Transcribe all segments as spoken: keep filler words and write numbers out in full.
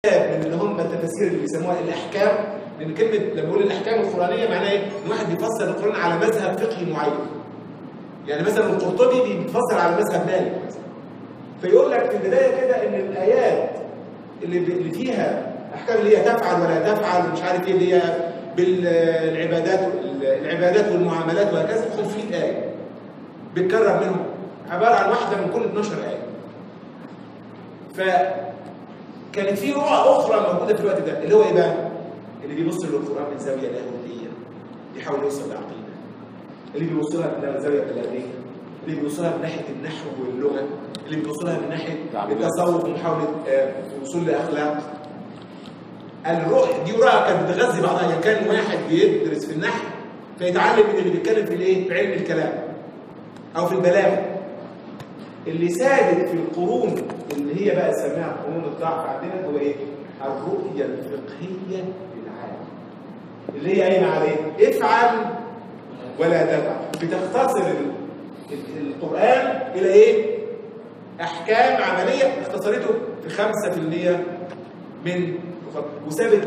من اللي هم التفاسير اللي بيسموها الاحكام، لان كلمه لما بقول الاحكام القرانيه معناها ايه؟ ان واحد بيفسر القران على مذهب فقهي معين. يعني مثلا القرطبي بيتفسر على مذهب مالك مثلا. فيقول لك في البدايه كده ان الايات اللي اللي فيها احكام اللي هي تفعل ولا تفعل ومش عارف ايه اللي هي بالعبادات العبادات والمعاملات وهكذا خمسمائة ايه. بيتكرر منهم عباره عن واحده من كل اثناشر ايه. ف كانت في رؤى اخرى موجوده في الوقت ده اللي هو ايه بقى؟ اللي بيبص للقران من زاويه لاهوتيه بيحاول يوصل لعقيده، اللي بيبص لها من زاويه بلاغيه، اللي بيبص لها من ناحيه النحو واللغه، اللي بيبص لها من ناحيه التصوف ومحاوله الوصول لاخلاق. الرؤى دي رؤى كانت بتغذي بعضها. يعني كان واحد بيدرس في النحو فيتعلم من اللي بيتكلم في الايه؟ في علم الكلام او في البلاغه. اللي سادت في القرون اللي هي بقى سماها قرون الضعف عندنا هو ايه؟ الرؤيه الفقهيه للعالم اللي هي قايمه على ايه؟ افعل ولا تفعل. بتختصر القران الى ايه؟ احكام عمليه اختصرته في خمسة في المية من وسابت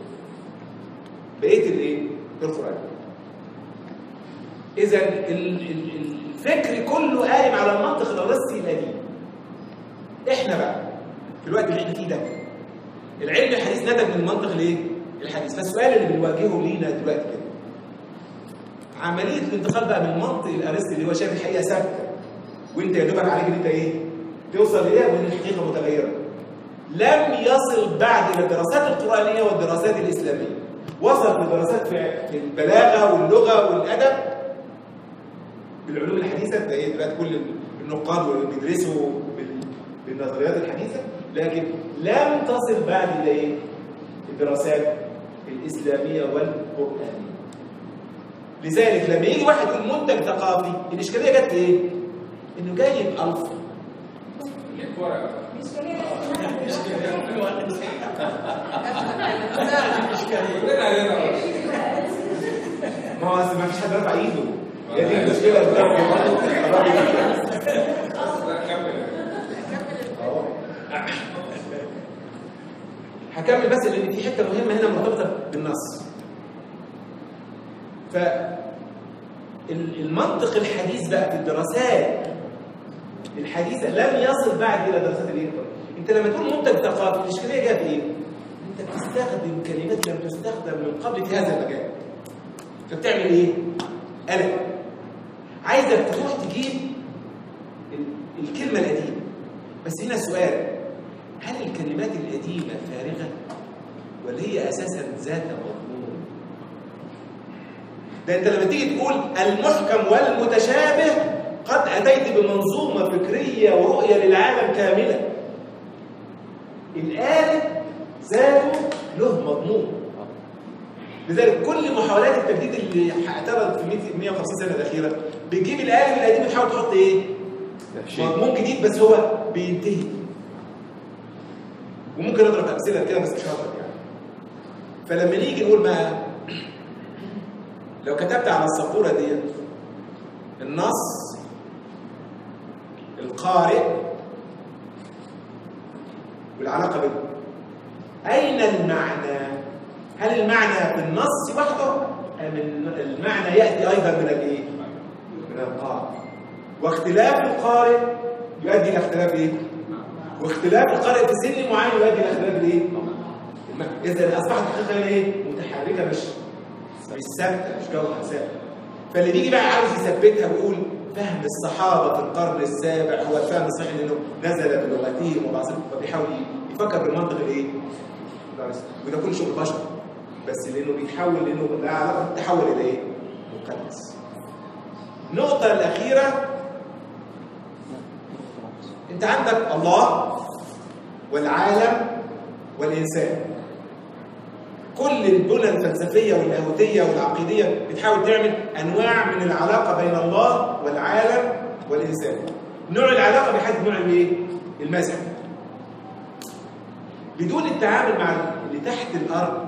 بقيه الايه؟ القران. اذا الفكر كله قايم على المنطق الارسطي القديم. احنا بقى في الوقت اللي احنا فيه ده العلم الحديث نتج من المنطق الايه؟ الحديث. فالسؤال اللي بنواجهه لينا دلوقتي كده عمليه الانتقال بقى من المنطق الارسطي اللي هو شايف الحقيقه ثابته وانت يا دوبك عليك ان انت ايه؟ توصل ليها وان الحقيقه متغيره. لم يصل بعد الى الدراسات القرانيه والدراسات الاسلاميه. وصل لدراسات في البلاغه واللغه والادب بالعلوم الحديثه. ده ايه دلوقتي كل النقاد واللي بيدرسوا بالنظريات الحديثه، لكن لم تصل بعد الى ايه؟ الدراسات الاسلاميه والقرانيه. لذلك لما يجي واحد يقول منتج ثقافي الاشكاليه جت في ايه؟ انه جايب الف ما هو ما فيش حد رفع ايده. هي دي المشكله هكمل بس لان في حته مهمه هنا مرتبطه بالنص. فالمنطق الحديث بقى في الدراسات الحديثه لم يصل بعد الى دراسات الايه؟ انت لما تقول منتج ثقافي الاشكاليه جايه في ايه؟ انت بتستخدم كلمات لم تستخدم من قبل في هذا المجال. فبتعمل ايه؟ قلق. عايزك تروح تجيب الكلمه القديمه. بس هنا السؤال، هل الكلمات القديمه فارغه ولا هي اساسا ذات مضمون؟ ده انت لما تيجي تقول المحكم والمتشابه قد اتيت بمنظومه فكريه ورؤيه للعالم كامله. الآلة ذاته له مضمون. لذلك كل محاولات التجديد اللي اعتبرت في مئة وخمسين سنه الاخيره بتجيب الآلة القديمه تحاول تحط ايه؟ مضمون جديد بس هو بينتهي. وممكن نضرب امثله كده بس مش هضرب يعني. فلما نيجي نقول بقى لو كتبت على السبوره دي النص القارئ والعلاقه بينهم، اين المعنى؟ هل المعنى في النص وحده ام المعنى ياتي ايضا من الايه؟ من القارئ. واختلاف القارئ يؤدي الى اختلاف ايه؟ واختلاف القارئ في سن معين يؤدي الى اختلاف الايه؟ اذا اصبحت الحقيقه ايه؟ متحركه مش مش ثابته، مش جوهر ثابت. فاللي بيجي بقى عاوز يثبتها ويقول فهم الصحابه في القرن السابع هو الفهم الصحيح لانه نزل بلغتهم وبعضهم، فبيحاول يفكر بالمنطق الايه؟ وده كل شغل بشر بس لانه بيتحول لانه لا علاقه تحول الى ايه؟ مقدس. النقطه الاخيره، انت عندك الله والعالم والانسان. كل البنى الفلسفيه واللاهوتيه والعقيديه بتحاول تعمل انواع من العلاقه بين الله والعالم والانسان. نوع العلاقه بيحدد نوع الايه؟ المذهب. بدون التعامل مع اللي تحت الارض.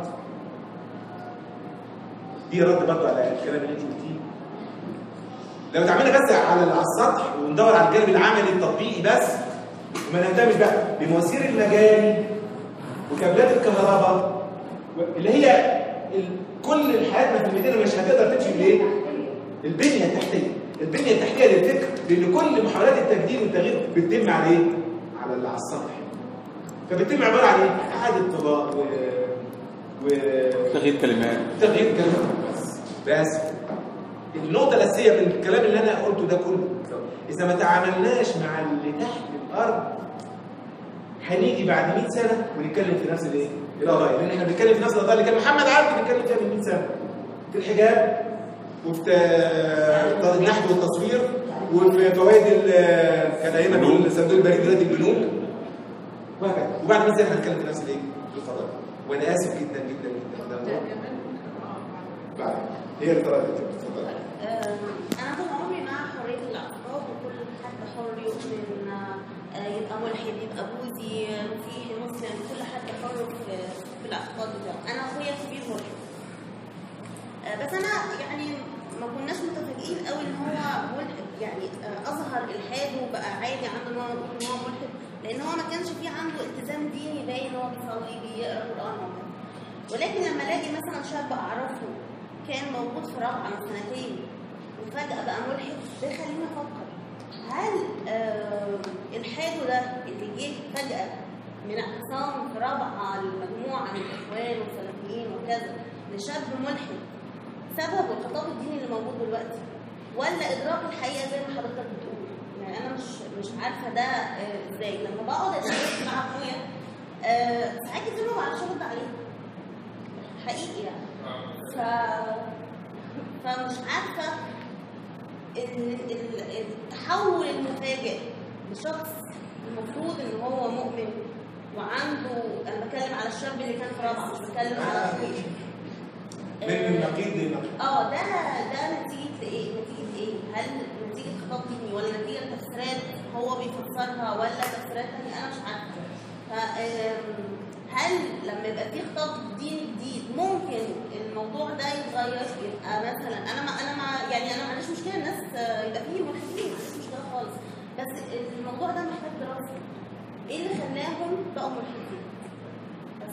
دي رد برضه على الكلام اللي انت قلتيه. لو اتعاملنا بس على السطح وندور على الجانب العملي التطبيقي بس وما نهتمش بقى بمواسير المجاري وكابلات الكهرباء اللي هي كل حياتنا في المدينه مش هتقدر تمشي بالايه؟ البنيه التحتيه. البنيه التحتيه للفكر، لان كل محاولات التجديد والتغيير بتتم على ايه؟ على اللي على السطح. فبتتم عباره عن ايه؟ اعاده طباع و و تغيير كلمات تغيير كلمات بس بس النقطه الاساسيه من الكلام اللي انا قلته ده كله، اذا ما تعاملناش مع اللي تحت الارض هنيجي بعد مئة سنه ونتكلم في نفس الايه؟ القضايا، لان احنا بنتكلم في نفس القضايا اللي كان محمد عبده بيتكلم فيها من مئة سنه، في الحجاب وفي النحت والتصوير وفي فوائد كان ايامها بيقول صندوق البريد دلوقتي البنوك وهكذا، وبعد مئة سنه هنتكلم في نفس الايه؟ القضايا. وانا اسف جدا جدا جدا ده بعد هي اللي طلعت. اتفضل. انا طول عمري مع حريه الاعتقاد، وكل حد حر يؤمن يبقى ملحد يبقى بوذي مسيحي مسلم، كل حد حر في في الاعتقاد بتاعه. انا اخويا كبير ملحد، بس انا يعني ما كناش متفاجئين قوي ان هو ملحد، يعني اظهر الحاد وبقى عادي عنده ان هو يقول ان هو ملحد، لان هو ما كانش في عنده التزام ديني باين هو بيصلي بيقرا القران. ولكن لما الاقي مثلا شاب اعرفه كان موجود في رابعه من سنتين وفجاه بقى ملحد، ده خليني افكر هل آه الحاده ده اللي جه فجاه من اعتصام في رابعه لمجموعه من الاخوان والسلفيين وكذا لشاب ملحد سبب الخطاب الديني اللي موجود دلوقتي، ولا ادراك الحقيقه زي ما حضرتك بتقول؟ يعني انا مش مش عارفه ده آه ازاي. لما بقعد اتكلم مع اخويا آه ساعات كتير ما بعرفش ارد عليه حقيقي يعني. ف فمش عارفه ان التحول المفاجئ لشخص المفروض ان هو مؤمن وعنده، انا بتكلم على الشاب اللي كان في رابعه مش بتكلم على اخويا من النقيض للنقيض. اه ده ده نتيجه ايه؟ نتيجه ايه؟ هل نتيجه خطاب ديني ولا نتيجه تفسيرات هو بيفسرها ولا تفسيرات ثانيه؟ انا مش عارفه. ف هل لما يبقى في خطاب ديني جديد ممكن الموضوع ده يتغير؟ يبقى مثلا انا ما انا ما يعني انا ما عنديش مشكله الناس يبقى فيه ملحدين، ما عنديش مشكله خالص، بس الموضوع ده محتاج دراسه. ايه اللي خلاهم بقوا ملحدين؟ بس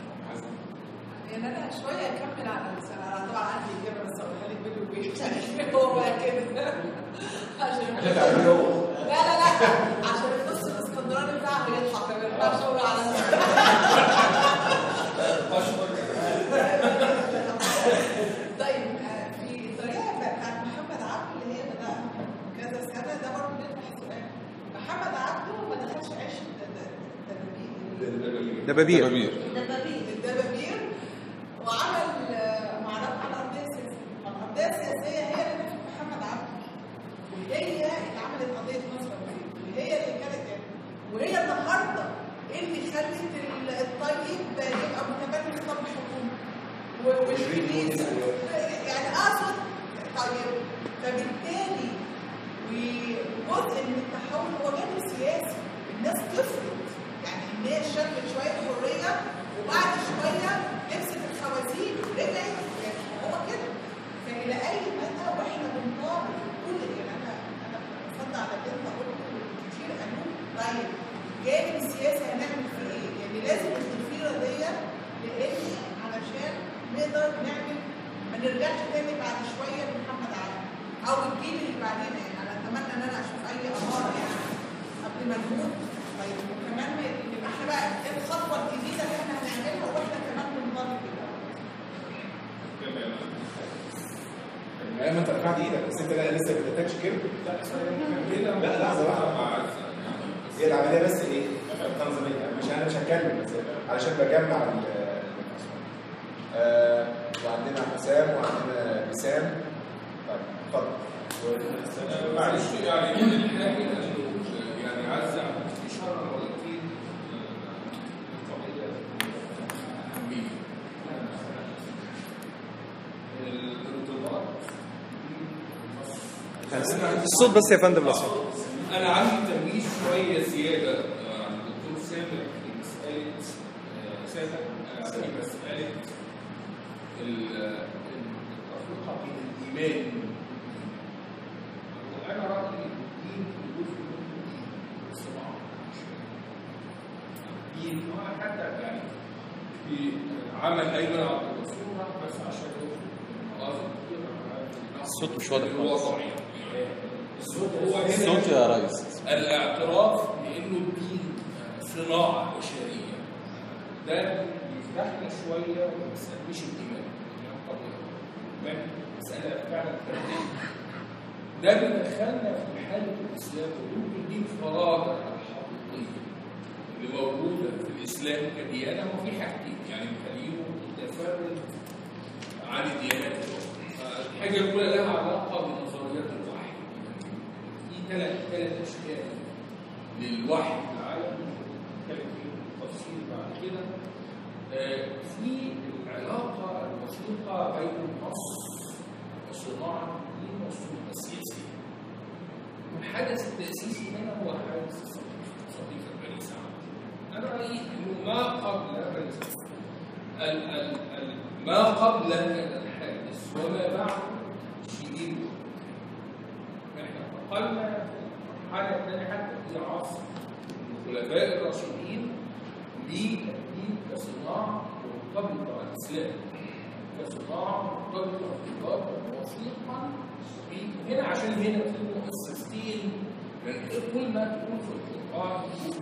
يعني انا شويه اكمل على انا طبعا عندي اجابه بس اقولها لك بيني وبينك هو بقى كده عشان لا لا لا عشان النص الاسكندراني بتاعه يضحك ما ينفعش اقول على طيب في الطريقه بتاعت محمد عبده اللي هي بدأ كذا سنه ده برضه بيطرح سؤال. محمد عبده ما دخلش عيش دبابير دبابير الدبابير وعمل معركه على الارضيه السياسيه. الارضيه السياسيه هي اللي نفت محمد عبده، وهي اللي عملت قضيه مصر وهي اللي كانت يعني وهي النهارده اللي خلت الطيب يبقى متبني خطاب الحكومه والجديد يعني اقصد طيب. فبالتالي وجزء من التحول هو جانب سياسي، الناس تفرض يعني الناس شافت شويه حريه وبعد شويه لبست الخوازيق رجعت يعني هو كده. فالى اي مدى واحنا بنطالب كل يعني انا انا بصدق على اللي انت قلته كتير قانون. طيب جانب السياسي هنعمل فيه ايه؟ يعني لازم التفكيره دي لان علشان نقدر نعمل ما نرجعش تاني بعد شويه لمحمد عبده او الجيل اللي بعدين. يعني انا اتمنى ان انا اشوف اي اماره يعني قبل ما نموت. طيب وكمان يبقى احنا بقى ايه الخطوه الجديده اللي احنا هنعملها واحنا كمان بنطالب بيها. تمام. ما انت رفعت ايدك بس انت لسه ما بداتكش كده. لا لحظه واحده. هي العمليه بس ايه؟ تنظيميه. مش انا مش هتكلم بس علشان بجمع ال آه وعندنا حسام وعندنا بسام. طيب اتفضل. معلش يعني من الحاجه يعني عايز اشاره مرتين القضيه الاهميه الارتباط الصوت بس يا فندم. بس انا عندي تمييز شويه زياده عن الدكتور سامح في مساله سامح في مساله التفرقه بين الايمان. وانا رايي الدين جزء من الدين الصناعه الدين حتى يعني في عمل ايمن عبد الغفور بس عشان الصوت مش واضح الوضع الصوت هو الصوت يا ريس. الاعتراف بانه الدين صناعه بشريه ده بيفتحنا شويه ومسألة مش الايمان يعني مساله فعلا فرديه ده بيدخلنا في حاله الاسلام ويمكن دي الفرادة الحقيقيه اللي موجوده في الاسلام كديانه وفي حاجتين يعني بيخليه متفرد عن الديانات الاخرى. الحاجه الاولى لها علاقه بنظريات الوحي. في ثلاث ثلاث اشكال للوحي في العالم نتكلم فيه بالتفصيل بعد كده. في العلاقه الوثيقه بين النص وصناعه الدين والسلطه السياسيه. والحدث التاسيسي هنا هو حادث صديق بني سعد. انا رايي انه ما قبل بني سعد ما قبل الحادث وما بعد شديد. احنا انتقلنا في المرحله الثانيه حتى في عصر الخلفاء الراشدين للدين كصناعه مرتبطه بالاسلام، كصناعه مرتبطه ارتباطا وثيقا. هنا عشان هنا في مؤسستين يعني كل ما تكون في القران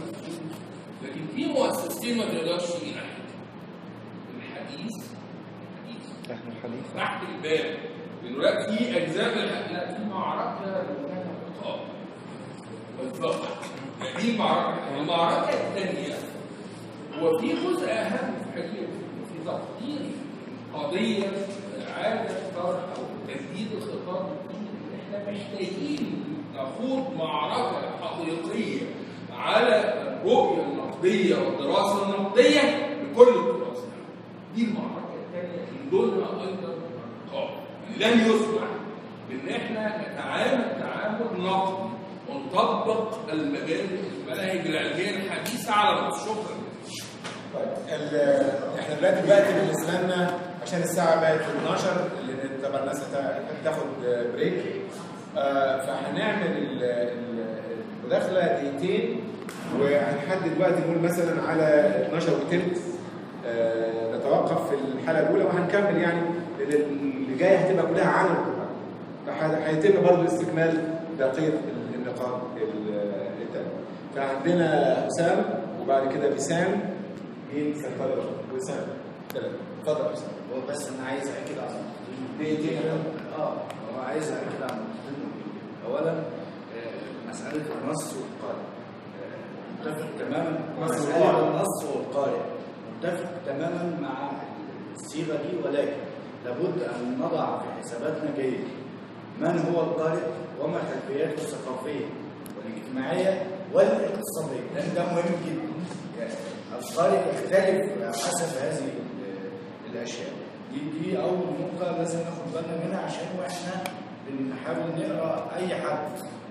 لكن في مؤسستين ما تقدرش تيجي ناحيه الحديث. نحن الحديث تحت الباب لانه لا في اجزاء لا في معركه لولايه الخطاب والفقه. دي المعركه. المعركه الثانيه هو في جزء اهم في حقيقه في تقدير قضيه اعاده طرح او تجديد الخطاب الديني. احنا محتاجين نخوض معركه حقيقيه على الرؤيه النقديه والدراسه النقديه لكل الدراسه. دي المعركه الثانيه من دونها ايضا الرقابه. لن يسمح بان احنا نتعامل تعامل نقدي ونطبق المناهج العلميه الحديثه على النص. شكرا. طيب احنا دلوقتي دلوقتي بالنسبه لنا عشان الساعه بقت اتناشر لان طبعا الناس هتاخد بريك. آه فهنعمل المداخله دقيقتين وهنحدد وقت نقول مثلا على اتناشر وثلث. آه نتوقف في الحلقه الاولى وهنكمل يعني اللي جايه هتبقى كلها عن القران. هيتم برضه استكمال بقيه النقاط الثانيه. فعندنا اسامه وبعد كده بسام. مين سنتظر؟ وسام. اتفضل يا اسامه. هو بس انا عايز اكد على دقيقتين. اه هو عايز اكد على نقطتين. اولا مساله النص والقارئ. متفق تماما مساله النص والقارئ. متفق تماما مع الصيغه دي ولكن لابد ان نضع في حساباتنا جيد من هو القارئ وما خلفياته الثقافيه والاجتماعيه والاقتصاديه، لان ده مهم جدا. يعني القارئ يختلف حسب هذه الاشياء. دي دي اول نقطه لازم ناخد بالنا منها عشان واحنا بنحاول نقرا اي حد.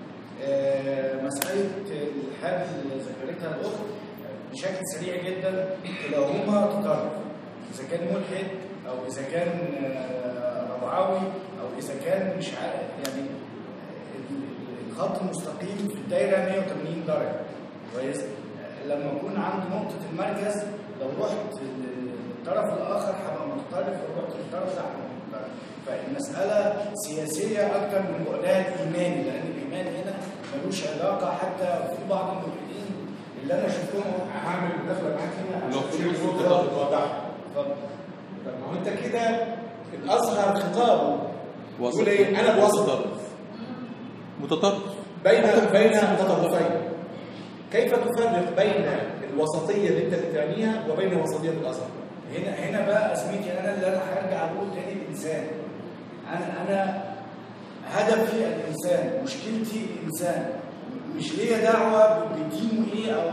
مساله الحاجه اللي ذكرتها الاخت بشكل سريع جدا لو هما تطرف اذا كان ملحد او اذا كان ربعاوي او اذا كان مش عارف يعني الخط المستقيم في الدايره مية وتمانين درجه كويس. لما اكون عند نقطه المركز لو رحت للطرف الاخر هبقى مختلف لو رحت للطرف ده هبقى مختلف. فالمساله سياسيه اكثر من بعدها الايماني لان الايمان هنا ملوش علاقه. حتى في بعض الملحدين اللي انا شفتهم هعمل مداخله معاك هنا لو عشان في تشوف نقطة النقطه توضحها. اتفضل. طب ما هو انت كده الازهر خطابه يقول ايه؟ انا بوسط متطرف بين بين متطرفين. كيف تفرق بين الوسطيه اللي انت بتعنيها وبين وسطيه الازهر؟ هنا هنا بقى ازمتي انا اللي انا هرجع اقول تاني الانسان. انا انا هدفي الانسان، مشكلتي الانسان، مش ليا دعوه بدينه ايه او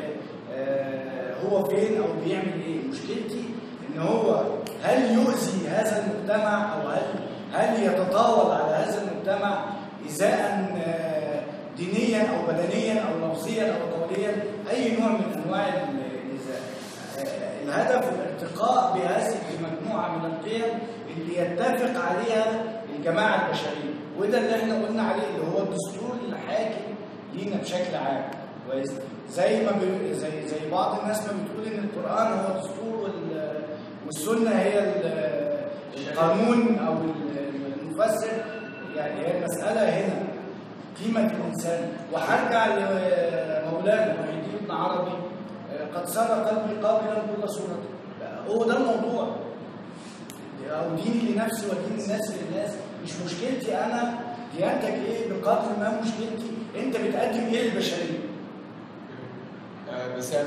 آه هو فين او بيعمل ايه. مشكلتي ان هو هل يؤذي هذا المجتمع او هل هل يتطاول على هذا المجتمع ايذاء آه دينيا او بدنيا او لفظيا او قوليا، اي نوع من انواع الايذاء. آه الهدف الارتقاء بهذه المجموعه من القيم اللي يتفق عليها الجماعه البشريه، وده اللي احنا قلنا عليه اللي هو الدستور الحاكم لينا بشكل عام. كويس. زي ما ب... زي زي بعض الناس ما بتقول ان القران هو دستور وال... والسنه هي القانون او المفسر. يعني هي المساله هنا قيمه الانسان. وهرجع لمولانا محي الدين ابن عربي، قد صار قلبي قابلا كل صورته. هو ده الموضوع، او ديني لنفسي ودين الناس للناس. مش مشكلتي انا ديانتك ايه بقدر ما مشكلتي انت بتقدم ايه للبشريه. مثال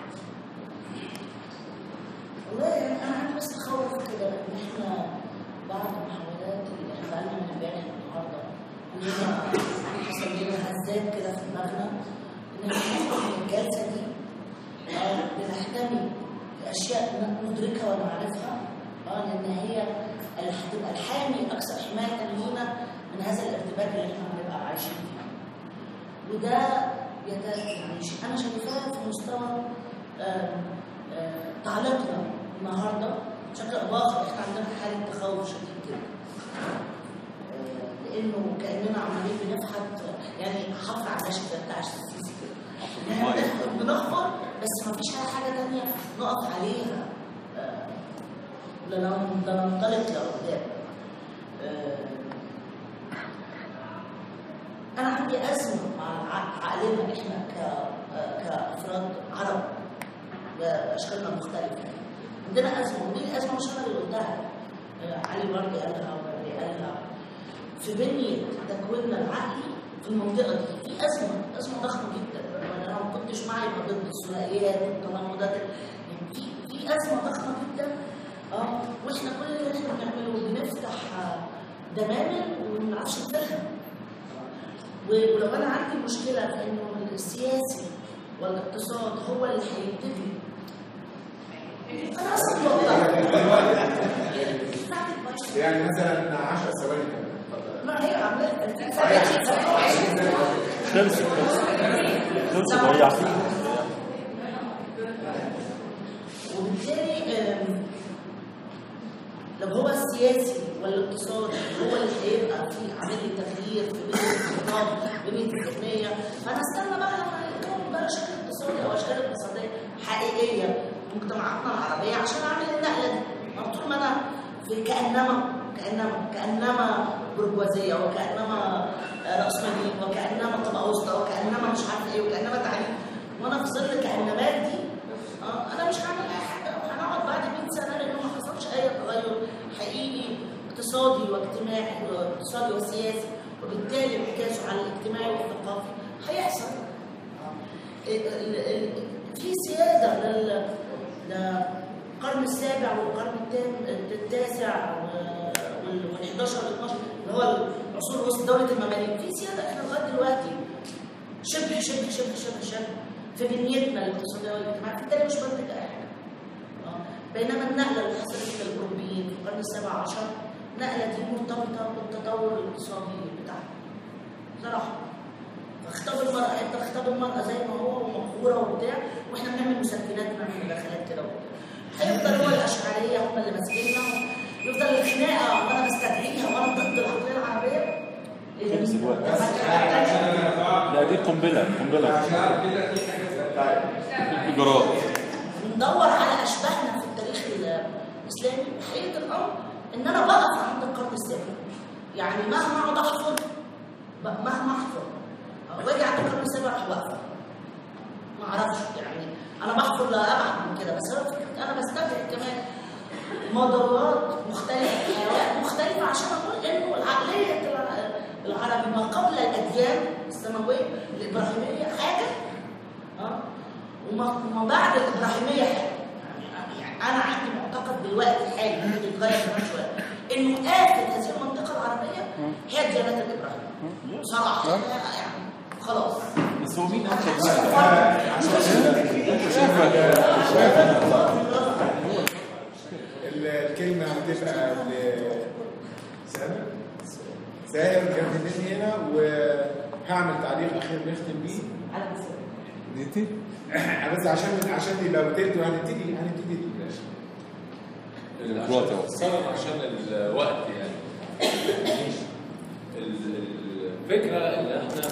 والله يعني انا عندي بس تخوف كده ان احنا بعد المحاولات اللي احنا بقالنا من امبارح النهارده كلنا حصل لنا هزات كده في دماغنا ان احنا نخرج من الجلسه دي اه بنحتمي اشياء ندركها ولا نعرفها، اه لان هي اللي هتبقى الحامي اكثر حمايه لينا من هذا الارتباك اللي احنا هنبقى عايشين فيه. وده يت... يعني انا شايفاه في مستوى آه آه تعليقنا النهارده بشكل او باخر. احنا عندنا حاله تخوف شديد جدا آه لانه كاننا عمالين بنفحت، يعني حفر على النشف بتاع السيسي كده بنحفر بس ما فيش حاجه ثانيه نقف عليها آه لننطلق لقدام. آه أنا عندي أزمة مع عقلنا إحنا كأفراد عرب وأشكالنا مختلفة. عندنا أزمة، ودي الأزمة مش أنا اللي قلتها، علي برضه قالها وبرضه قالها. في بنية تكويننا العقلي في المنطقة دي في أزمة، أزمة ضخمة جدا. أنا ما كنتش معي ضد الثنائيات والتناقضات، يعني في في أزمة ضخمة جدا. اه واحنا كل اللي احنا بنعمله بنفتح دمامل وما بنعرفش نفهم. ولو انا عندي مشكله في انه السياسي والاقتصاد هو اللي هيبتدي انا اصلا والله يعني مثلا عشر ثواني ما هي عملت خلص خلص ضيع وبالتالي لو هو السياسي والاقتصادي هو اللي هيبقى في عمليه تغيير في بنيه الاقتصاد بنيه التنميه، فانا استنى بقى لما يكون بقى اشكال اقتصادي او اشكال اقتصاديه حقيقيه في مجتمعاتنا العربيه عشان اعمل النقله دي. طول ما انا في كانما كانما كانما برجوازيه وكانما راسماليه وكانما طبقه وسطى وكانما مش عارف ايه وكانما تعليم، وانا في ظل كانمات دي انا مش هعمل اي حاجه. وهنقعد بعد مئة سنه لانه ما حصلش اي تغير حقيقي اقتصادي واجتماعي واقتصادي وسياسي، وبالتالي انعكاسه على الاجتماعي والثقافي هيحصل. في سياده للقرن السابع والقرن التاسع والحداشر والاثناشر اللي هو العصور الوسطى دوله المماليك، في سياده احنا لغايه دلوقتي شبه شبه شبه شبه شبه في بنيتنا الاقتصاديه والاجتماعيه، بالتالي مش بنتج اي حاجه. بينما النقله اللي حصلت للاوروبيين في القرن السابع عشر النقله دي مرتبطه بالتطور الاقتصادي بتاعهم بصراحه. فاختار المراه، انت اختار المراه زي ما هو ومقهوره وبتاع، واحنا بنعمل مسكنات ونعمل مداخلات كده وبتاع. هيفضل هو الاشعريه هم اللي ماسكيننا، يفضل الخناقه وانا بستدعيها وانا ضد العقليه العربيه. خلص الوقت. لا دي قنبله قنبله جراد. ندور على اشباهنا في التاريخ الاسلامي. حقيقه الامر ان انا بقف عند القرن السابع، يعني مهما اقعد احفر مهما احفر واجي عند القرن السابع راح واقفه. ما اعرفش يعني انا بحفر لا ابعد من كده، بس هو فكره انا بستبعد كمان مدارات مختلفه حيوانات مختلفه عشان اقول انه العقليه العربي ما قبل الاديان السماويه الابراهيميه حاجه اه وما بعد الابراهيميه حاجه. يعني انا عندي معتقد دلوقتي الحالي ممكن يتغير كمان شويه انه آفة هذه المنطقه العربيه هي الديانات الابراهيميه بصراحه يعني خلاص. بس هو مين الكلمه هتبقى لسامر ساهر جنبني هنا، وهعمل تعليق اخير نختم بيه على نتي بس عشان عشان يبقى وتلت وهنبتدي هنبتدي الوقت السبب عشان الوقت يعني. الفكره اللي احنا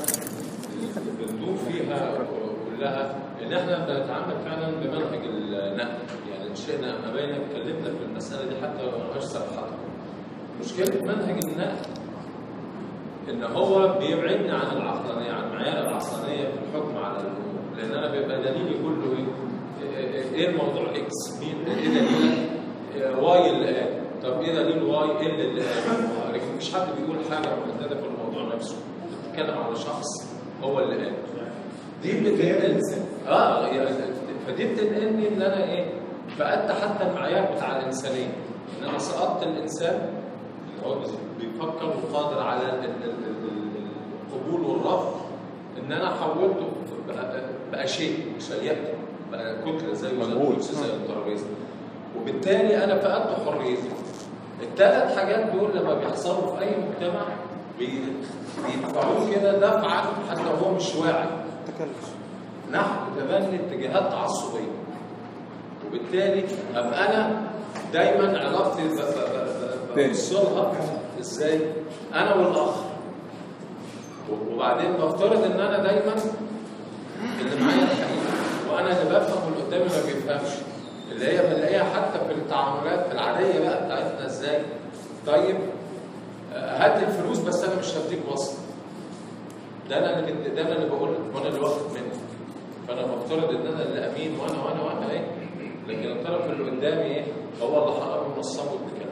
بندور فيها كلها ان احنا بنتعامل فعلا بمنهج النقل، يعني شئنا ام ابينا اتكلمنا في المساله دي حتى لو ما لهاش صراحه. مشكله منهج النقد ان هو بيبعدني عن العقلانيه، عن معيار العقلانيه في الحكم على الامور، لان انا بيبقى دليلي كله ايه؟ ايه الموضوع اكس؟ مين؟ ايه دليل واي اللي قال؟ طب ايه دليل واي؟ ايه اللي قال؟ لكن مش حد بيقول حاجه محدده في الموضوع نفسه، بتتكلم على شخص هو اللي قال. دي بتنقلني اه يعني فدي بتنقلني ان انا ايه؟ فقدت حتى المعيار بتاع الانسانيه، ان انا سقطت الانسان اللي هو بيفكر وقادر على القبول والرفض، ان انا حولته بقى, بقى شيء شيئته، بقى كتله زي الكرسي زي الترابيزه، وبالتالي انا فقدت حريتي. الثلاث حاجات دول لما بيحصلوا في اي مجتمع بيدفعوه كده دفعا حتى هو مش واعي نحو تبني اتجاهات تعصبيه، وبالتالي ابقى انا دايما علاقتي بوصلها ازاي؟ انا والاخر، وبعدين بفترض ان انا دايما اللي معايا الحقيقه، وانا اللي بفهم واللي قدامي ما بيفهمش، اللي هي بنلاقيها حتى في التعاملات العاديه بقى بتاعتنا ازاي؟ طيب هات الفلوس بس انا مش هديك وصل. ده انا اللي ده انا اللي بقول وانا اللي واخد منك. فانا بفترض ان انا اللي امين وانا وانا وانا ايه؟ لكن الطرف اللي قدامي ايه؟ هو اللي حرام ونصبه بكلام.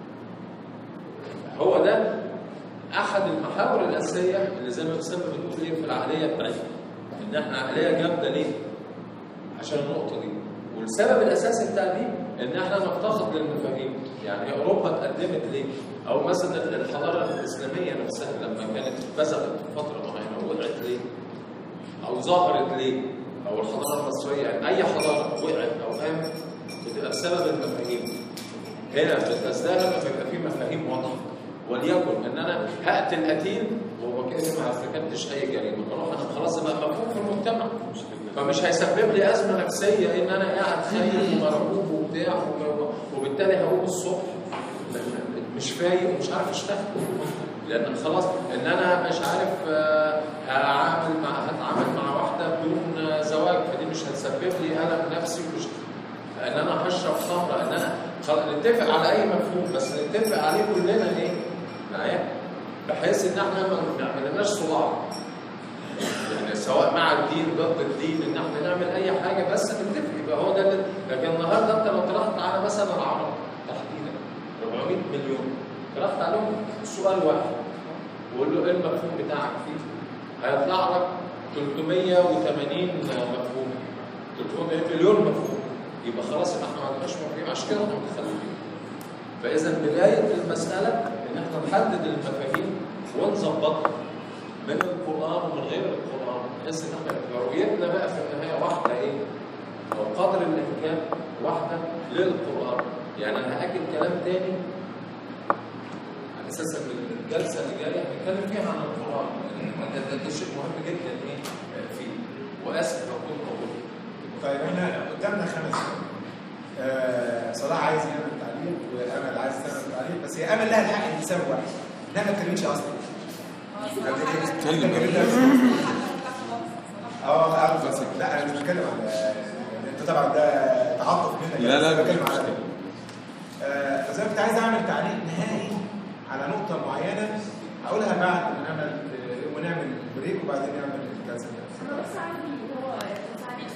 هو ده احد المحاور الاساسيه اللي زي ما بسبب بتقول ايه في العقليه بتاعتنا. ان احنا عقليه جامده ليه؟ عشان النقطه دي. والسبب الاساسي بتاع دي ان احنا نفتقد للمفاهيم. يعني اوروبا اتقدمت ليه؟ او مثلا الحضاره الاسلاميه نفسها لما كانت اتبذلت في فتره معينه وقعت ليه؟ او ظهرت ليه؟ او الحضاره المصريه، يعني اي حضاره وقعت او قامت بتبقى بسبب المفاهيم. هنا بتزدهر لما يبقى في مفاهيم واضحه. وليكن ان انا هقتل قتيل وهو كاني ما ارتكبتش اي جريمه، اروح انا خلاص بقى مفهوم في المجتمع، فمش هيسبب لي ازمه نفسيه ان انا قاعد خايف ومرعوب وبتاع، وبالتالي هقوم الصبح مش فايق ومش عارف اشتغل، لان خلاص ان انا مش عارف هعامل مع هتعامل مع واحده بدون زواج، فدي مش هتسبب لي الم نفسي، مش ان انا هشرب خمره، ان انا نتفق على اي مفهوم بس نتفق عليه كلنا ايه؟ معايا؟ بحيث ان احنا ما نعملناش صراع. يعني سواء مع الدين ضد الدين، ان احنا نعمل اي حاجه بس نتفق، يبقى هو ده. لكن النهارده انت لو طرحت على مثلا العرب تحديدا أربعمائة مليون، طرحت عليهم سؤال واحد وقول له ايه المفهوم بتاعك فيه؟ هيطلع لك ثلاثمائة وثمانين مفهوم، ثلاثمائة مليون مفهوم. يبقى خلاص احنا ما عندناش مفاهيم، عشان كده احنا متخلفين. فاذا بدايه المساله ان احنا نحدد المفاهيم ونظبطها من القران ومن غير القران، بحيث ان احنا رؤيتنا بقى في النهايه واحده ايه؟ او قدر الامكان واحده للقران. يعني انا هاكد كلام تاني على اساس ان الجلسه اللي جايه هنتكلم فيها عن القران، ده, ده شيء مهم جدا ايه فيه، واسف اكون موجود. طيب احنا قدامنا خمس دقايق. آه صلاح عايز يعمل تعليق وامل عايز تعمل تعليق، بس هي امل لها الحق ان تساوي واحد، انها ما تكلمش اصلا. اه اه بس لا انا مش بتكلم على انت طبعا ده تعاطف منك. لا لا بتكلم على آه بس انا كنت عايز اعمل تعليق نهائي على نقطه معينه هقولها بعد ما نعمل ونعمل بريك وبعدين نعمل الجلسه. انا بس عندي هو تعليق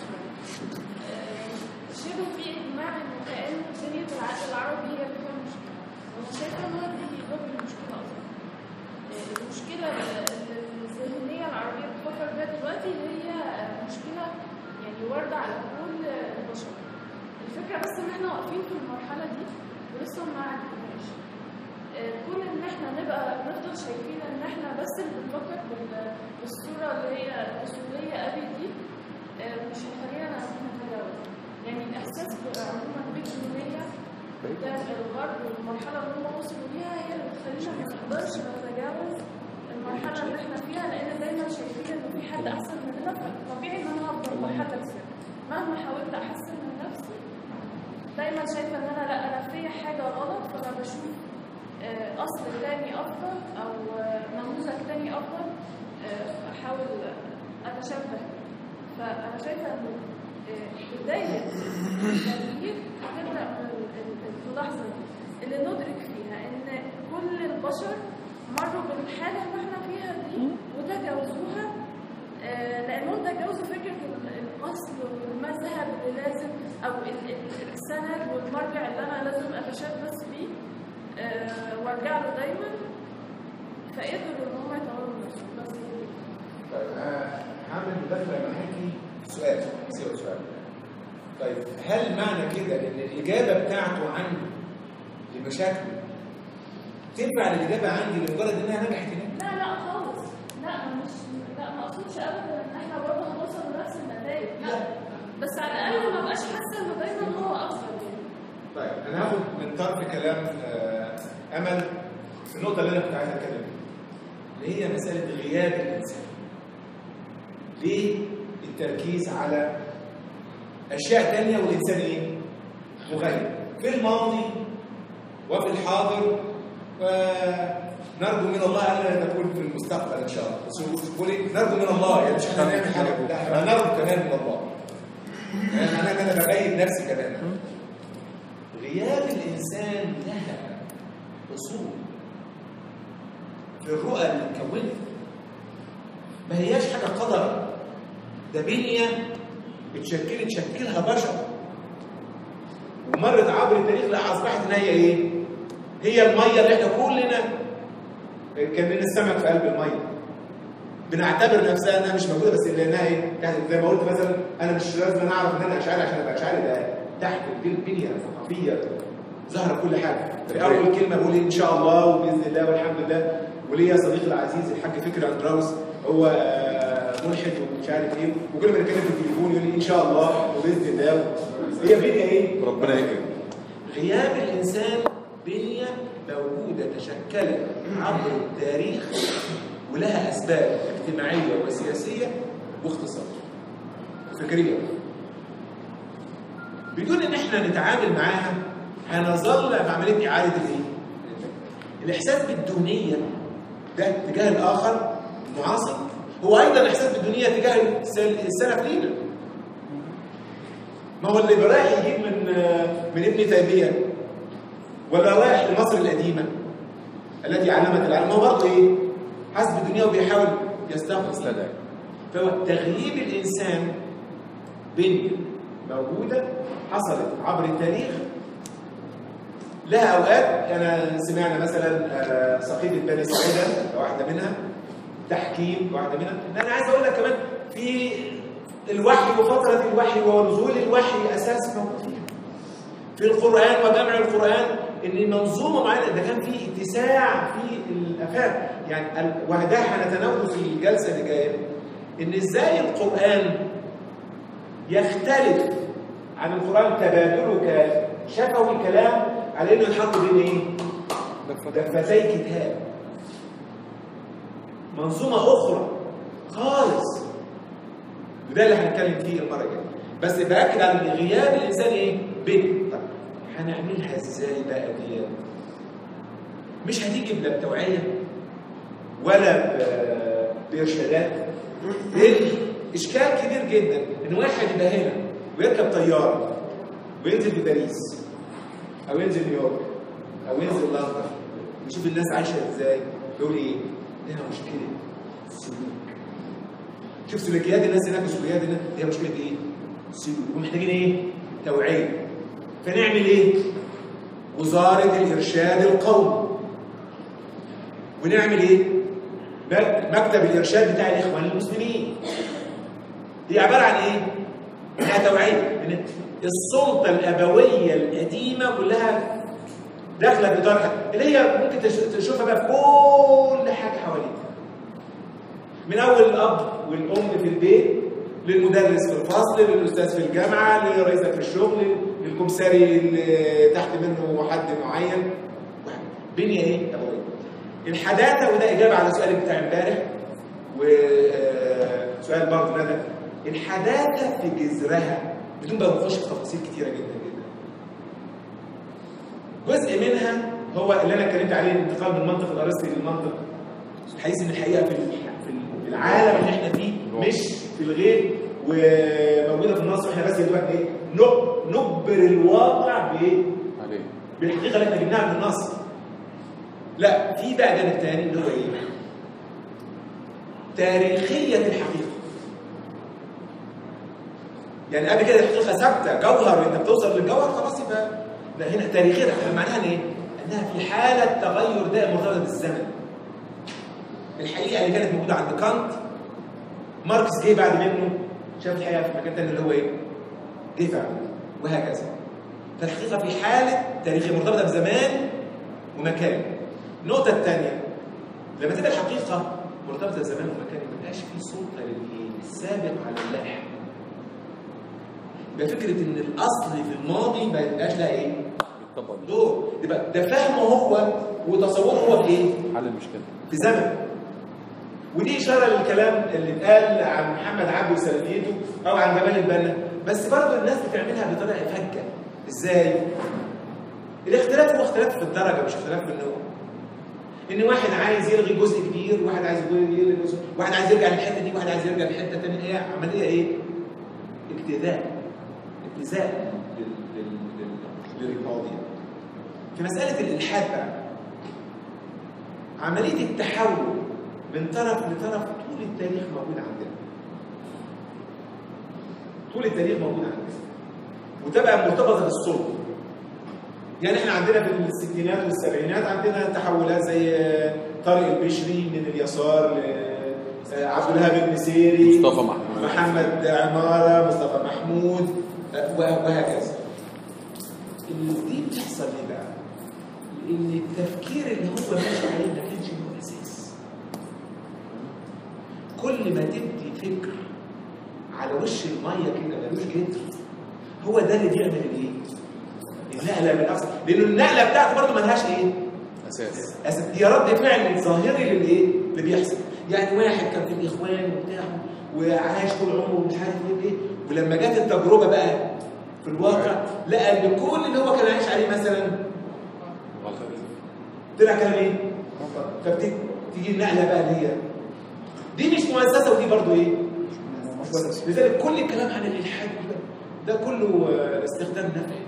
شبه في اجماع انه كأن جمعية العقل العربي هي اللي فيها مشكله، وانا شايفه ان هو دي ضد المشكله اصلا. المشكله الذهنيه العربيه بتفكر بيها دلوقتي هي مشكله يعني وارده على كل البشر. الفكره بس ان احنا واقفين في المرحله دي ولسه ما عدناش. كون ان احنا نبقى نفضل شايفين ان احنا بس اللي بنفكر بالصوره اللي هي الاصوليه قوي دي مش هيخلينا نتجاوز. يعني الاحساس عموما بالجنونيه ده الغرب والمرحله اللي هم وصلوا ليها هي اللي بتخلينا ما نقدرش نتجاوز المرحله اللي احنا فيها، لان دايما شايفين ان في حد احسن مننا، فطبيعي ان انا هفضل محدد كده. مهما حاولت احسن من نفسي دايما شايفه ان انا لا انا فيا حاجه غلط، فانا بشوف اصل تاني افضل او نموذج تاني افضل احاول اتشبه. فانا شايفه ان بدايه التغيير هتبدا من الملاحظه دي اللي ندرك فيها ان كل البشر مروا بالحاله اللي احنا فيها دي وتجاوزوها، آه لانهم تجاوزوا فكره الاصل والمذهب اللي لازم او السند والمرجع اللي انا لازم اتشبث بيه آه وارجع له دايما، فقدروا ان هم يطوروا نفسهم. بس طيب انا هعمل مداخله معاكي سؤال سؤال سؤال طيب هل معنى كده ان الاجابه بتاعته عندي لمشاكله تنفع الاجابه عندي لمجرد انها نجحت هناك؟ لا لا خالص، لا مش لا ما اقصدش ابدا ان احنا برضه هنوصل لنفس النتائج، لا بس على الاقل ما بقاش حاسه انه دايما هو افضل يعني. طيب انا هاخد من طرف كلام آه امل في النقطه اللي انا كنت عايز اتكلم فيها اللي هي مساله غياب الانسان. ليه التركيز على اشياء ثانيه والانسان ايه؟ مغيب في الماضي وفي الحاضر، ونرجو من الله الا نكون في المستقبل ان شاء الله. بس بقول نرجو من الله يعني مش احنا نعمل حاجه، لا احنا نرجو كمان من الله. يعني معناها ان انا بغيب نفسي كمان. غياب الانسان لها اصول في الرؤى اللي اتكونت، ما هياش حاجه قدر، ده بنيه اتشكلت شكلها بشر ومرت عبر التاريخ لاصبحت ان هي ايه؟ هي الميه اللي احنا كلنا كاننا السمك في قلب الميه. بنعتبر نفسها انها مش موجوده بس لانها ايه؟ يعني زي ما قلت مثلا انا مش لازم انا اعرف ان انا اشعري عشان ابقى اشعري، ده تحت البنيه الثقافيه ظهر كل حاجه. في اول كلمه بقول ان شاء الله وباذن الله والحمد لله، وليا صديقي العزيز الحاج فكري اندراوس هو ملحد ومش عارف ايه، وكل ما نتكلم في التليفون يقول لي ان شاء الله وباذن الله. هي بنيه ايه؟ ربنا يكرمك. غياب الانسان بنيه موجوده تشكلت عبر التاريخ ولها اسباب اجتماعيه وسياسيه واقتصاديه وفكريه. بدون ان احنا نتعامل معاها هنظل بعمليه اعاده الايه؟ الاحساس بالدونيه ده تجاه الاخر المعاصر هو ايضا احساس بالدونيه تجاه السلف لينا. ما هو اللي رايح يجيب من من ابن تيميه ولا رايح لمصر القديمه التي علمت العالم، هو برضه ايه؟ حاسس بالدنيا وبيحاول يستخلص. فهو تغييب الانسان بنيه موجوده حصلت عبر التاريخ لها اوقات. انا سمعنا مثلا سقيفه بني سعيده واحده منها، تحكيم واحده منها. انا عايز اقول لك كمان في الوحي وفتره الوحي ونزول الوحي اساس موجود فيها في القران وجمع القران ان منظومه معينه. ده كان في اتساع في الافاق يعني، وده هنتناوله في الجلسه اللي جايه ان ازاي القران يختلف عن القران تبادله كشفوي كلام على انه يتحط بين ايه؟ دفتي كتاب. منظومه اخرى خالص، وده اللي هنتكلم فيه المره الجايه. بس باكد على ان غياب الانسان ايه؟ بين. طب هنعملها ازاي بقى دي؟ مش هتيجي بلا بتوعيه ولا بارشادات. اشكال كبير جدا ان واحد يبقى هنا ويركب طياره وينزل في باريس او ينزل نيويورك او ينزل لندن ويشوف الناس عايشه ازاي، يقول ايه؟ هنا مشكله سلوك. شوف سلوكيات الناس هناك وسلوكيات الناس، هي مشكله ايه؟ سلوك. ومحتاجين ايه؟ توعيه. فنعمل ايه؟ وزاره الارشاد القومي. ونعمل ايه؟ مكتب الارشاد بتاع الاخوان المسلمين. هي عباره عن ايه؟ انها توعيه. ان السلطه الابويه القديمه كلها داخله في اطار اللي هي ممكن تشوفها بقى في كل حاجه حواليك. من اول الاب والام في البيت، للمدرس في الفصل، للاستاذ في الجامعه، لرئيسك في الشغل، للكمساري اللي تحت منه حد معين. بنيه ايه؟ ابويه. الحداثه، وده اجابه على سؤالك بتاع امبارح وسؤال برضه ندى. الحداثه في جذرها بدون بقى نخش في تفاصيل كتيره جدا جدا. جزء منها هو اللي انا اتكلمت عليه، الانتقال من المنطق الارسطي للمنطق الحديث. ان الحقيقه في العالم اللي احنا فيه مش في الغيب وموجوده في النص، واحنا بس يا دوبك ايه نجبر الواقع بايه؟ عليه بالحقيقه اللي احنا جبناها من النص. لا، في بقى جانب ثاني اللي هو ايه؟ تاريخيه الحقيقه. يعني قبل كده الحقيقه ثابته جوهر، وانت بتوصل للجوهر خلاص يبقى لا، هنا تاريخيه معناها ايه؟ انها في حاله تغير دائم مرتبطه بالزمن. الحقيقه اللي كانت موجوده عند كانت، ماركس جه بعد منه شاف الحقيقه في مكان ثاني اللي هو ايه؟ جه بعد، وهكذا. فالحقيقه في حاله تاريخيه مرتبطه بزمان ومكان. النقطه الثانيه، لما تبقى الحقيقه مرتبطه بزمان ومكان ما يبقاش في سلطه للسابق على اللاحق. يبقى فكره ان الاصل في الماضي ما يبقاش لها ايه؟ دور. يبقى ده فهمه هو وتصوره هو في ايه؟ حل المشكله في زمن. ودي اشاره للكلام اللي اتقال عن محمد عبده وسلفيته او عن جمال البنا، بس برضه الناس بتعملها بطريقه فجه. ازاي؟ الاختلاف هو اختلاف في الدرجه مش اختلاف في النوع. ان واحد عايز يلغي جزء كبير، واحد عايز يلغي جزء، واحد عايز يرجع للحته دي، واحد عايز يرجع لحته ثانيه. هي عمليه ايه؟ اجتذاب، ابتزاء للماضي. في مساله الالحاد بقى، عمليه التحول من طرف لطرف طول التاريخ موجود عندنا. طول التاريخ موجود عندنا. وتبقى مرتبطه بالسلطه. يعني احنا عندنا في الستينات والسبعينات عندنا تحولات زي طارق البشري من اليسار لعبد الوهاب المسيري، مصطفى محمود، محمد عماره، مصطفى محمود، وهكذا. دي بتحصل ليه بقى؟ لان التفكير اللي هو ماشي عليه ما كانش له اساس. كل ما تدي فكر على وش الميه كده ملوش جدر، هو ده اللي بيعمل الايه؟ النقله من اصل، لانه النقله بتاعته برضه ملهاش ايه؟ اساس. اساس هي رد فعل ظاهري للايه؟ اللي بيحصل. يعني واحد كان في الاخوان وبتاع وعايش طول عمره ومش عارف ايه، ولما جت التجربه بقى في الواقع لقى ان كل اللي هو كان عايش عليه مثلا طلع كلام ايه؟ فبتيجي النقله بقى اللي هي دي مش مؤسسه ودي برضه ايه؟ لذلك كل الكلام عن الالحاد ده كله استخدام نفعي.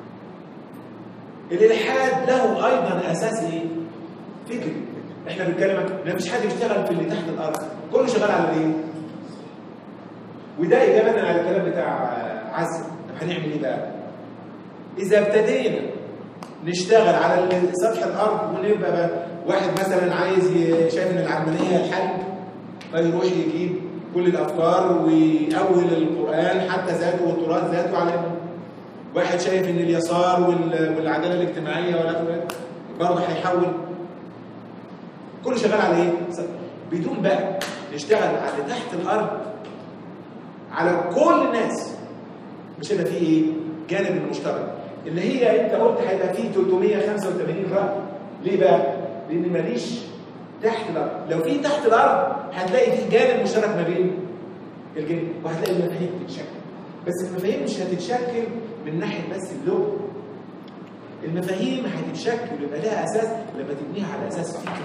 الالحاد له ايضا اساس ايه؟ فكري. احنا بنتكلم ان مفيش حد يشتغل في اللي تحت الارض، كله شغال على الايه؟ وده اجابه على الكلام بتاع عزم. طب هنعمل ايه بقى؟ اذا ابتدينا نشتغل على سطح الارض ونبقى بقى واحد مثلا عايز شايف ان العلمانيه الحل، فيروح يجيب كل الافكار ويأول القران حتى ذاته والتراث ذاته على واحد شايف ان اليسار والعداله الاجتماعيه ولا برضه هيحول. كله شغال على ايه؟ بدون بقى نشتغل على تحت الارض على كل الناس. مش هيبقى فيه ايه؟ جانب المشترك اللي هي انت قلت هيبقى فيه ثلاثمية وخمسة وثمانين رأي. ليه بقى؟ لان ماليش تحت الارض. لو في تحت الارض هتلاقي في جانب مشترك ما بين الجانب، وهتلاقي المفاهيم بتتشكل. بس المفاهيم مش هتتشكل من ناحيه بس اللغه. المفاهيم هتتشكل ويبقى لها اساس لما تبنيها على اساس فكري.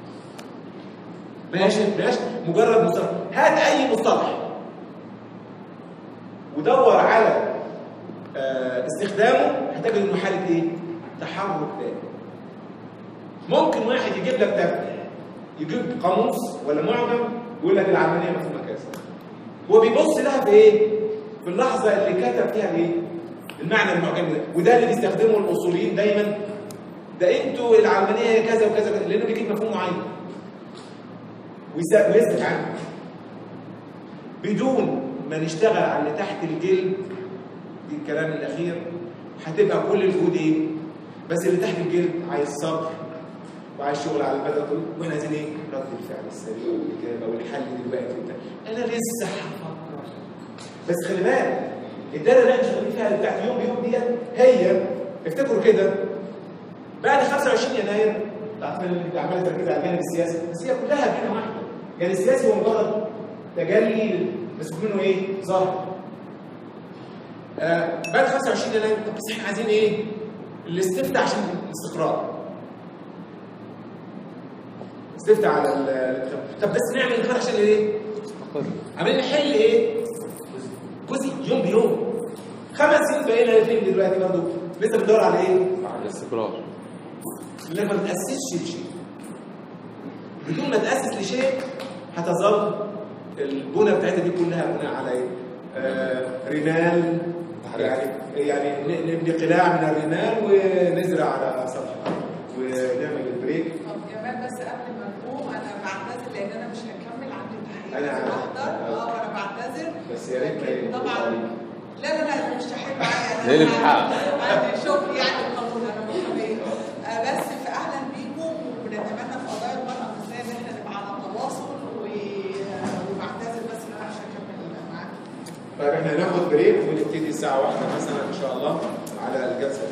ماشي ماشي مجرد مصطلح. هات اي مصطلح ودور على آه استخدامه هتجد انه حاله ايه؟ تحرك دائم. ممكن واحد يجيب لك ده يجيب قاموس ولا معجم ويقول لك العلمانيه مفهومه كذا. هو بيبص لها في ايه؟ في اللحظه اللي كتب فيها ايه؟ المعنى المعجم ده. وده اللي بيستخدمه الاصوليين دايما. ده انتوا العلمانيه كذا وكذا وكذا، لانه بيجيب مفهوم معين ويثبت عنه. بدون ما نشتغل على اللي تحت الجلد، دي الكلام الاخير، هتبقى كل الجهود ايه؟ بس اللي تحت الجلد عايز صبر وعايز شغل على المدى الطويل، واحنا عايزين ايه؟ رد الفعل السريع والاجابه والحل دلوقتي وبتاع. انا لسه هفكر. بس خلي بالك الدايره اللي احنا شغالين فيها بتاعت يوم بيوم ديت هي افتكروا كده بعد خمسة وعشرين يناير تعرف اللي عماله تركز على الجانب السياسي، بس هي كلها كلمه واحده. يعني السياسي هو مجرد تجلي بس منه ايه؟ ظاهر. آه بعد خمسة وعشرين يناير طب بس احنا عايزين ايه؟ الاستفتاء عشان الاستقرار. استفتاء على الانتخابات. طب بس نعمل الانتخابات عشان ايه؟ عمالين نحل ايه؟ يوم بيوم. خمس سنين بقينا فين دلوقتي برضه؟ لسه بندور على ايه؟ على الاستقرار. انك ما تاسسش لشيء. بدون ما تاسس لشيء هتظل البنى بتاعتها دي كلها بناء على ايه؟ آه رمال، يعني يعني نبني قلاع من الرمال ونزرع على سطح ونعمل البريك. طب جمال بس قبل ما نقوم انا بعتذر لان انا مش هكمل عندي امتحان. انا بحضر اه وانا بعتذر بس يا ريت طبعا. لا لا لا مش هحب معايا زي الامتحان. عندي شغل يعني القانون انا محاميه. آه بس فاهلا بيكم ونتمنى في قضايا المراه المصريه ان احنا نبقى على تواصل وبعتذر بس ان انا مش هكمل معاكم. طيب احنا هناخد بريك ونبتدي الساعه واحدة مثلا ان شاء الله على الجلسه.